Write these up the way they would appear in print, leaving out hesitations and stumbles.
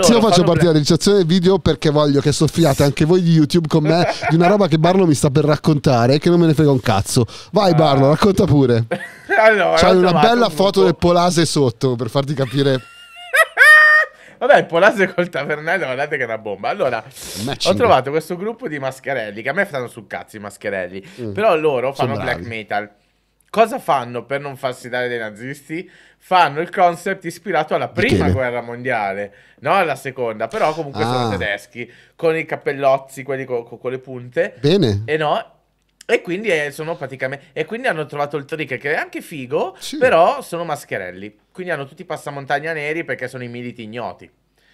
Io faccio partire la registrazione del video perché voglio che soffiate anche voi di YouTube con me di una roba che Barlo mi sta per raccontare, che non me ne frega un cazzo. Vai Barlo, racconta pure. Allora, c'hai una bella foto del Polase sotto per farti capire. Vabbè, il Polase col tavernello, guardate che è una bomba. Allora, ho trovato questo gruppo di mascherelli, che a me stanno sul cazzo i mascherelli, però loro fanno black metal. Cosa fanno per non farsi dare dai nazisti? Fanno il concept ispirato alla prima guerra mondiale, no alla seconda, però comunque sono tedeschi, con i cappellozzi, quelli con le punte. Bene. E quindi sono praticamente. E quindi hanno trovato il trick che è anche figo, però sono mascherelli. Quindi hanno tutti i passamontagna neri perché sono i militi ignoti.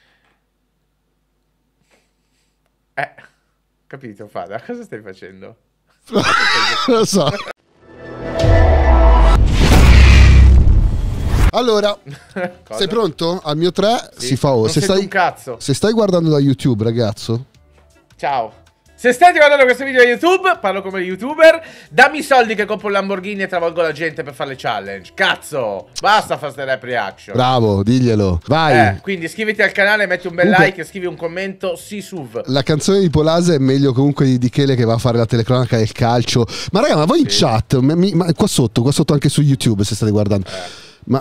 Capito, Fada? Cosa stai facendo? Lo so. Allora, sei pronto? Al mio 3 si fa non se stai un cazzo. Se stai guardando da YouTube, ragazzo. Ciao. Se stai guardando questo video da YouTube, parlo come youtuber, dammi i soldi che compro un Lamborghini e travolgo la gente per fare le challenge. Cazzo, basta fare ste rap reaction. Bravo, diglielo. Vai. Quindi iscriviti al canale, metti un bel like e scrivi un commento, sì SUV. La canzone di Polase è meglio comunque di Chele che va a fare la telecronaca del calcio. Ma raga, ma voi in chat, qua sotto anche su YouTube se state guardando. Ma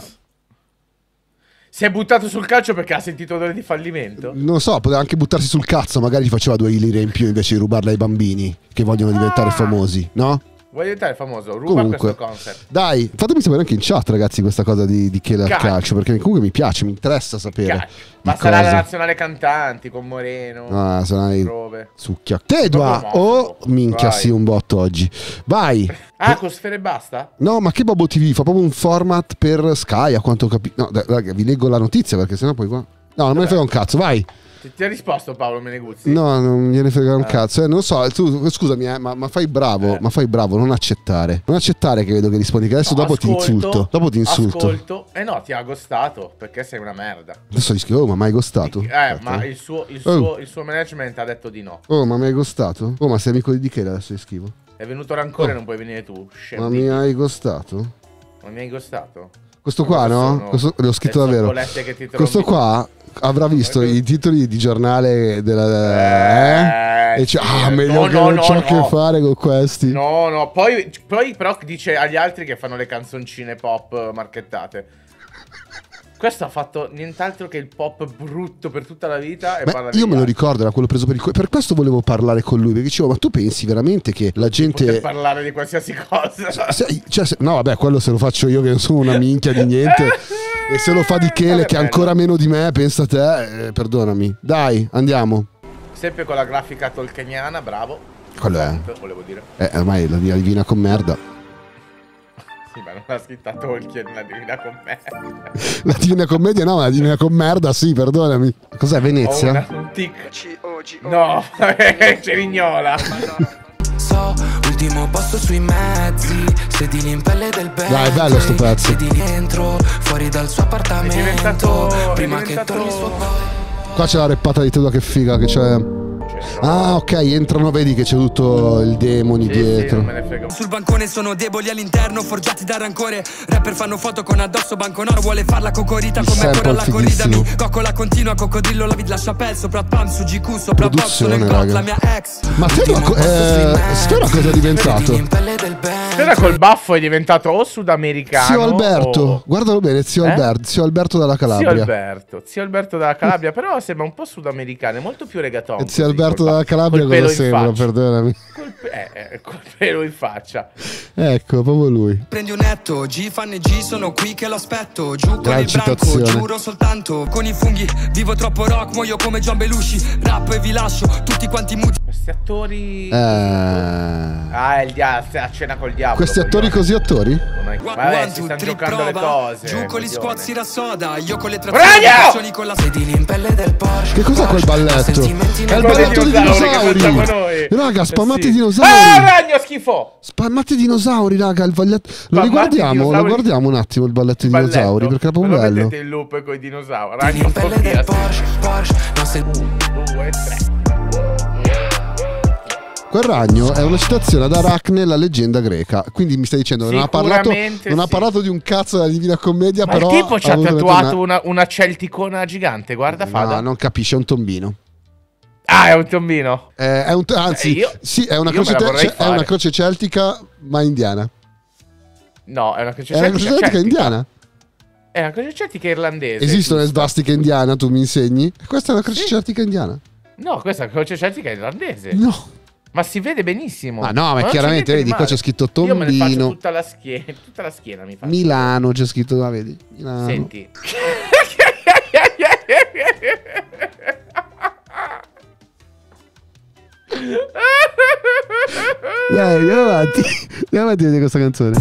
si è buttato sul calcio perché ha sentito odore di fallimento? Non so, poteva anche buttarsi sul cazzo, magari gli faceva 2 lire in più invece di rubarla ai bambini che vogliono diventare famosi, no? Vuoi diventare famoso? Ruba questo concept. Dai, fatemi sapere anche in chat, ragazzi, questa cosa di Chele al calcio, perché comunque mi piace, mi interessa sapere. Ma sarà la nazionale cantanti con Moreno. Ah, sarai succhia. Tedua! Oh, minchia, sì, un botto oggi. Vai! Con Sfere e basta? No, ma che Bobo TV? Fa proprio un format per Sky, a quanto ho capito. No, raga, vi leggo la notizia perché sennò poi qua. No, non me ne frega un cazzo, vai! Ti ha risposto Paolo Meneguzzi? No, non gliene frega un cazzo. Non so, tu scusami, ma fai bravo, non accettare. Non accettare che vedo che rispondi, che adesso dopo ti insulto. Dopo ti insulto. Ascolto. No, ti ha gostato, perché sei una merda. Adesso gli scrivo, ma mai gostato? Ma il suo management ha detto di no. Oh, ma mi hai gostato? Oh, ma sei amico di Chele, adesso gli scrivo. È venuto rancore, non puoi venire tu. Ma mi hai gostato? Ma mi hai gostato? Questo qua, no? L'ho scritto davvero. Questo qua avrà visto i titoli di giornale della e dice meglio che non c'ho che fare con questi. No, poi però dice agli altri che fanno le canzoncine pop marchettate. Questo ha fatto nient'altro che il pop brutto per tutta la vita. Io me lo ricordo, era quello preso per questo volevo parlare con lui, perché dicevo, ma tu pensi veramente che la gente poter parlare di qualsiasi cosa? No, vabbè, quello se lo faccio io che non sono una minchia di niente. E se lo fa di Chele che è ancora meno di me, pensa a te, perdonami. Dai, andiamo. Sempre con la grafica tolkieniana, bravo. Quello è. Volevo dire. Ormai la Divina Commerda. Sì, ma non l'ha scritta Tolkien, la Divina Commedia. La Divina Commedia no, ma la Divina Commerda sì, perdonami. Cos'è, Venezia? Un tic. No, Cerignola. Ultimo posto sui mezzi, sedili in pelle del bene. Dai, è bello sto pezzo. Sedili dentro, fuori dal suo appartamento. Prima che torni suo boy. Qua c'è la reppata di Tedua, che figa, che c'è. Ah, ok, entrano, vedi che c'è tutto il demoni dietro. Sul bancone sono deboli all'interno, forgiati da rancore. Rapper fanno foto con addosso banconaro. Vuole farla cocorita come ancora la corrida. Mi coccola continua, coccodrillo, la vid lascia pel. Sopra Pam, su GQ, sopra Bob, sono in got, la mia ex. Ma Sfera cosa è diventato? Sfera col baffo è diventato o sudamericano. Zio Alberto, guardalo bene, zio Alberto dalla Calabria. Zio Alberto dalla Calabria, però sembra un po' sudamericano, è molto più reggaeton. Zio Alberto dalla Calabria cosa sembra, perdonami. Col pelo in faccia. Ecco, proprio lui. Prendi un netto, G, fan e G, sono qui che lo aspetto. Giù con il branco, giuro soltanto con i funghi. Vivo troppo rock, muoio come John Belushi. Rappo e vi lascio tutti quanti muti. Questi attori è il a cena col diavolo. Questi attori così attori? Vabbè, si stanno giocando le cose. Giù con gli squazzi da soda, io con le trazioni con la sedili in pelle del Porsche. Che cos'è quel balletto? È il balletto dei dinosauri. Raga, spammate i dinosauri. Ragno schifo. Spammate i dinosauri, raga, il balletto. Lo guardiamo un attimo il balletto dei dinosauri, perché è proprio bello. Mettete il loop con i dinosauri. Ragno fobia. 1, 2, 3. Quel ragno è una citazione ad Aracne, la leggenda greca. Quindi mi stai dicendo non ha parlato di un cazzo della Divina Commedia, ma però il tipo ci ha tatuato una celticona gigante, guarda Fada. No, non capisce, è un tombino. Ah, è un tombino. Anzi, sì, è una croce celtica, ma indiana. No, è una croce celtica indiana. È una croce celtica irlandese. Esistono le svastiche indiane, tu mi insegni? Questa è una croce celtica indiana. No, questa è una croce celtica irlandese. No. Ma si vede benissimo. Ma no, ma chiaramente vedi, qua c'è scritto tombino. Io me ne faccio tutta la schiena mi faccio. Milano c'è scritto, ma vedi? Milano. Senti. Dai, andiamo avanti a vedere questa canzone.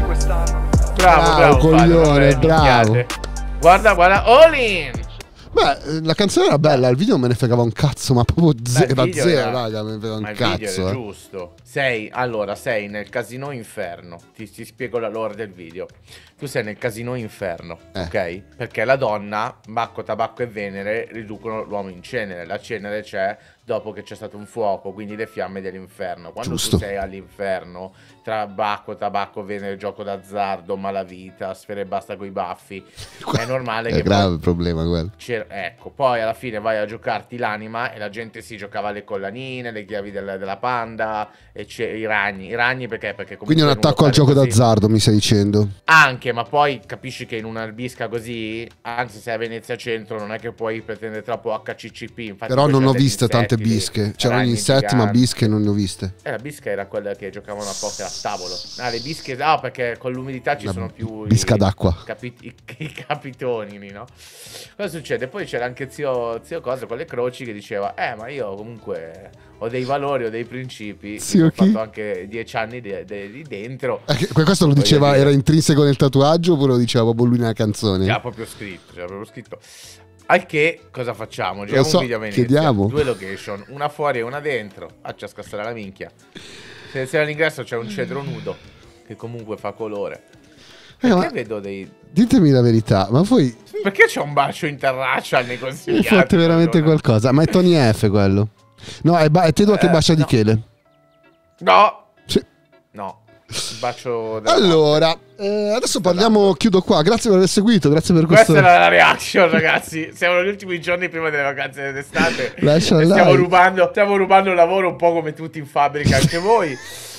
Bravo, coglione, bravo. Guarda, all in. Beh, la canzone era bella, il video me ne fregava un cazzo, ma proprio zero, raga, me ne fregava un cazzo. Il video era giusto. Sei nel casino Inferno. Ti spiego la lore del video. Tu sei nel casino Inferno, ok? Perché la donna, Bacco, Tabacco e Venere riducono l'uomo in cenere. La cenere c'è dopo che c'è stato un fuoco, quindi le fiamme dell'inferno. Quando tu sei all'inferno, tra Bacco, Tabacco, Venere, gioco d'azzardo, malavita, sfere e basta coi baffi, è normale che... È grave il problema quello. Ecco, poi alla fine vai a giocarti l'anima e la gente si giocava le collanine, le chiavi della panda e i ragni perché comunque... Quindi è un attacco al gioco d'azzardo, mi stai dicendo? Anche, ma poi capisci che in una bisca così, anzi se è a Venezia Centro non è che puoi pretendere troppo HCCP. Infatti però non ho viste tante bische, c'erano gli insetti ma bische non ne ho viste. La bisca era quella che giocavano a poker a tavolo. Le bische, perché con l'umidità ci sono più bisca d'acqua, i capitoni, no? Cosa succede? Poi c'era anche zio Cosa con le croci che diceva ma io comunque ho dei valori, ho dei principi. Ho fatto anche 10 anni di dentro. Questo lo diceva, era intrinseco nel tatuaggio oppure lo diceva proprio lui nella canzone? C'era proprio scritto. Al che cosa facciamo? Giriamo un video a Venezia, chiediamo. 2 location, una fuori e una dentro. Faccia scassare la minchia. Se all'ingresso c'è un cedro nudo che comunque fa colore. Perché vedo dei... Ditemi la verità, ma poi... Perché c'è un bacio interracial nei consigliati? Fate veramente qualcosa. Ma è Tony F quello? No, è Tedua che bacia di Chele. No. Sì. No. Bacio allora, adesso chiudo qua. Grazie per aver seguito, grazie per questo. Questa era la reaction, ragazzi. Siamo negli ultimi giorni prima delle vacanze d'estate. Stiamo rubando lavoro un po' come tutti in fabbrica, anche voi.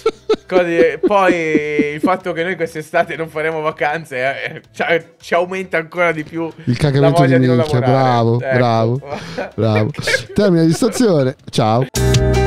Poi il fatto che noi quest'estate non faremo vacanze ci aumenta ancora di più il cagamento di minchia. Bravo. Termina di stazione. Ciao.